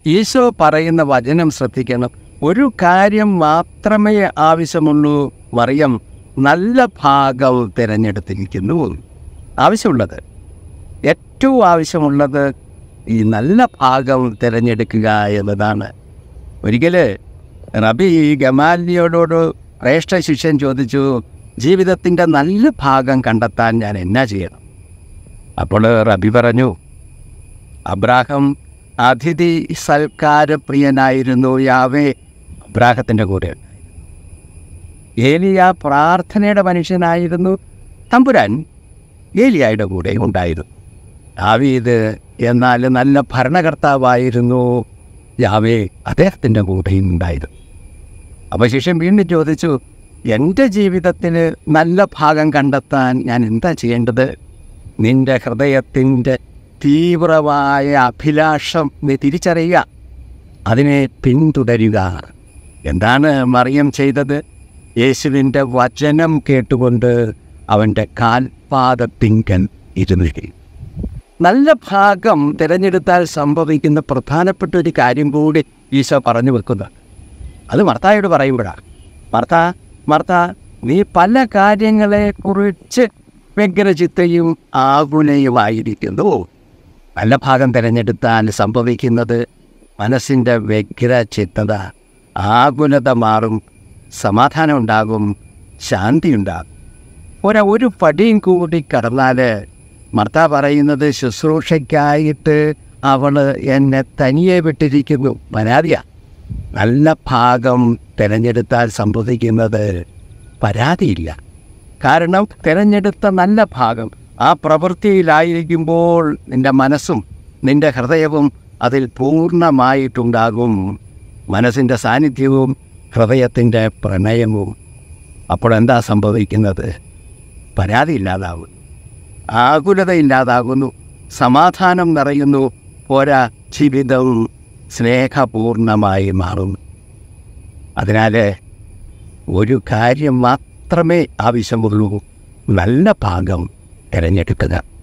ഈശോ പറയുന്ന വചനം ശ്രദ്ധിക്കണം. ഒരു കാര്യം മാത്രമേ ആവശ്യമുള്ളൂ. മറിയം നല്ല ഭാഗം തിരഞ്ഞെടുത്തിരിക്കുന്നു. ആവശ്യമുള്ളത്, ഏറ്റവും ആവശ്യമുള്ളത് ഈ നല്ല ഭാഗം തിരഞ്ഞെടുക്കുക എന്നതാണ്. ഒരിക്കൽ റബി ഗമാലിയോടോട് ശ്രേഷ്ഠ ശിഷ്യൻ ചോദിച്ചു, ജീവിതത്തിൻ്റെ നല്ല ഭാഗം കണ്ടെത്താൻ ഞാൻ എന്നാ ചെയ്യണം? അപ്പോൾ റബി പറഞ്ഞു, അബ്രാഹം അതിഥി സൽക്കാരപ്രിയനായിരുന്നു. യാവേ അബ്രാഹത്തിൻ്റെ കൂടെ ഉണ്ടായിരുന്നു. ഏലിയ പ്രാർത്ഥനയുടെ മനുഷ്യനായിരുന്നു. തമ്പുരാൻ ഏലിയായുടെ കൂടെ ഉണ്ടായിരുന്നു. ദാവീദ് എന്നാൽ നല്ല ഭരണകർത്താവായിരുന്നു. യാവേ അദ്ദേഹത്തിൻ്റെ കൂടെയും ഉണ്ടായിരുന്നു. അപ്പോൾ ശിഷ്യൻ വീണ്ടും ചോദിച്ചു, എൻ്റെ ജീവിതത്തിൽ നല്ല ഭാഗം കണ്ടെത്താൻ ഞാൻ എന്താ ചെയ്യേണ്ടത്? നിൻ്റെ ഹൃദയത്തിൻ്റെ തീവ്രമായ അഭിലാഷം നീ തിരിച്ചറിയുക, അതിനെ പിന്തുടരുക. എന്താണ് മറിയം ചെയ്തത്? യേശുവിൻ്റെ വചനം കേട്ടുകൊണ്ട് അവൻ്റെ കാൽപാദത്തിങ്കൽ ഇരുന്നു. നല്ല ഭാഗം തിരഞ്ഞെടുത്താൽ സംഭവിക്കുന്ന പ്രധാനപ്പെട്ട ഒരു കാര്യം കൂടി ഈശോ പറഞ്ഞു വെക്കുന്നത്. അത് മർത്തായോട് പറയുമ്പോഴാണ്, മർത്ത, നീ പല കാര്യങ്ങളെക്കുറിച്ച് വ്യഗ്രചിത്തയും ആകുലയുമായിരിക്കുന്നു. നല്ല ഭാഗം തിരഞ്ഞെടുത്താൽ സംഭവിക്കുന്നത് മനസ്സിൻ്റെ വ്യഗ്രചിത്തത, ആകുലത മാറും, സമാധാനം ഉണ്ടാകും, ശാന്തി ഉണ്ടാകും. ഒരു പടിയും കൂടി കടന്നാൽ മർത്ത പറയുന്നത്, ശുശ്രൂഷയ്ക്കായിട്ട് അവൾ എന്നെ തനിയെ വിട്ടിരിക്കുന്നു. പരാതിയാണ്. നല്ല ഭാഗം തിരഞ്ഞെടുത്താൽ സംഭവിക്കുന്നത് പരാതിയില്ല. കാരണം തിരഞ്ഞെടുത്ത നല്ല ഭാഗം ആ പ്രവൃത്തിയിലായിരിക്കുമ്പോൾ നിൻ്റെ മനസ്സും നിൻ്റെ ഹൃദയവും അതിൽ പൂർണ്ണമായിട്ടുണ്ടാകും. മനസ്സിൻ്റെ സാന്നിധ്യവും ഹൃദയത്തിൻ്റെ പ്രണയവും. അപ്പോൾ എന്താ സംഭവിക്കുന്നത്? പരാതി ഇല്ലാതാകുന്നു, ആകുലത ഇല്ലാതാകുന്നു, സമാധാനം നിറയുന്നു. പോരാ, ജീവിതവും സ്നേഹപൂർണമായി മാറുന്നു. അതിനാൽ ഒരു കാര്യം മാത്രമേ ആവശ്യമുള്ളൂ, നല്ല ഭാഗം തിരഞ്ഞെടുക്കുക.